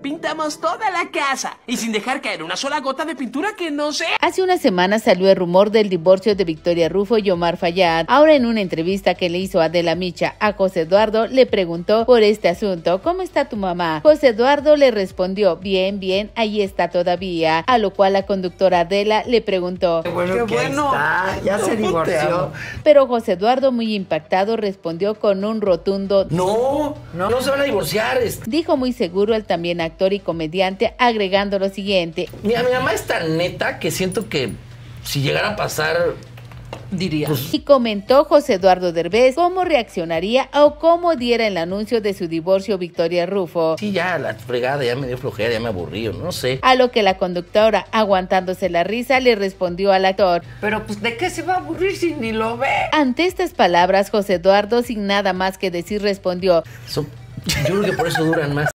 pintamos toda la casa y sin dejar caer una sola gota de pintura que no sea. Hace unas semanas salió el rumor del divorcio de Victoria Rufo y Omar Fayad. Ahora, en una entrevista que le hizo Adela Micha a José Eduardo, le preguntó por este asunto: ¿cómo está tu mamá? José Eduardo le respondió: bien, bien, ahí está todavía. A lo cual la conductora Adela le preguntó: qué bueno, Está, ya se divorció. Pero José Eduardo, muy impactado, respondió con un rotundo No se van a divorciar. Dijo muy seguro el también actor y comediante, agregando lo siguiente: Mira, mi mamá es tan neta que siento que si llegara a pasar, diría. Y comentó José Eduardo Derbez cómo reaccionaría o cómo diera el anuncio de su divorcio Victoria Rufo. Sí, ya la fregada, ya me dio flojera, ya me aburrí, no sé. A lo que la conductora, aguantándose la risa, le respondió al actor: Pero pues, ¿de qué se va a aburrir si ni lo ve? Ante estas palabras, José Eduardo, sin nada más que decir, respondió: Yo creo que por eso duran más.